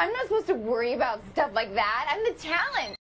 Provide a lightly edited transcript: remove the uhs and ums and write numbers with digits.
I'm not supposed to worry about stuff like that. I'm the talent.